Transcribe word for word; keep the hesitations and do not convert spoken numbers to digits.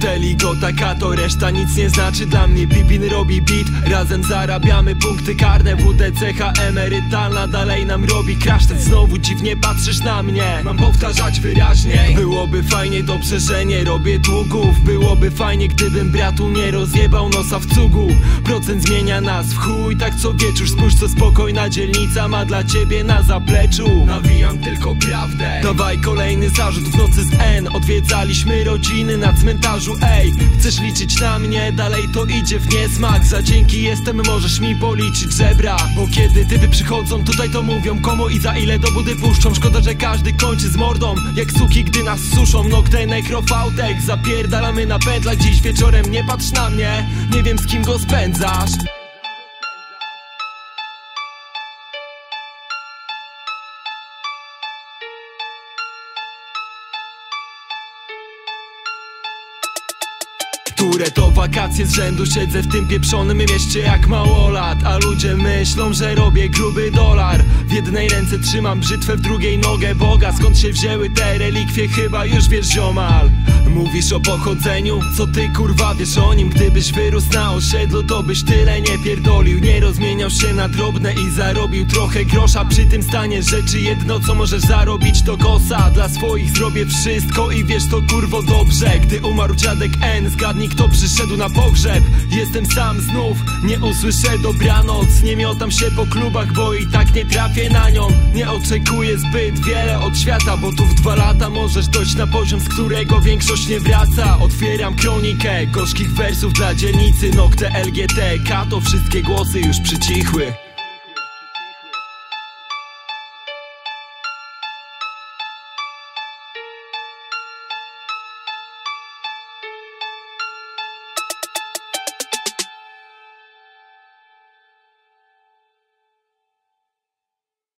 Teli go taka, to reszta nic nie znaczy dla mnie. Pipin robi beat, razem zarabiamy punkty karne. W D C H emerytalna dalej nam robi crash test. Znowu dziwnie patrzysz na mnie, mam powtarzać wyraźniej. Byłoby fajnie, dobrze, że nie robię długów. Byłoby fajnie, gdybym bratu nie rozjebał nosa w cugu. Procent zmienia nas w chuj, tak co wieczór. Spójrz, co spokojna dzielnica ma dla ciebie na zapleczu. Nawijam tylko prawdę. Dawaj kolejny zarzut w nocy z N. Odwiedzaliśmy rodziny na cmentarzu. Ej, chcesz liczyć na mnie? Dalej to idzie w niesmak. Za dzięki jestem, możesz mi policzyć żebra. Bo kiedy typy przychodzą tutaj, to mówią komu i za ile do budy puszczą. Szkoda, że każdy kończy z mordą jak suki, gdy nas suszą. Nocte nekrofautek, zapierdalamy na pętlach. Dziś wieczorem nie patrz na mnie, nie wiem z kim go spędzasz. Które to wakacje z rzędu siedzę w tym pieprzonym mieście jak małolat. A ludzie myślą, że robię gruby dolar. W jednej ręce trzymam brzytwę, w drugiej nogę Boga. Skąd się wzięły te relikwie, chyba już wiesz, ziomal. Mówisz o pochodzeniu, co ty kurwa wiesz o nim? Gdybyś wyrósł na osiedlu, to byś tyle nie pierdolił. Nie rozmieniał się na drobne i zarobił trochę grosza. Przy tym stanie rzeczy jedno, co możesz zarobić, to kosa. Dla swoich zrobię wszystko i wiesz to kurwo dobrze. Gdy umarł dziadek N, zgadnij kto przyszedł na pogrzeb. Jestem sam znów, nie usłyszę dobranoc. Nie miotam się po klubach, bo i tak nie trafię na nią. Nie oczekuję zbyt wiele od świata, bo tu w dwa lata możesz dojść na poziom, z którego większość nie wraca. Otwieram kronikę gorzkich wersów dla dzielnicy. Nocte L G T K, to wszystkie głosy już przycichły.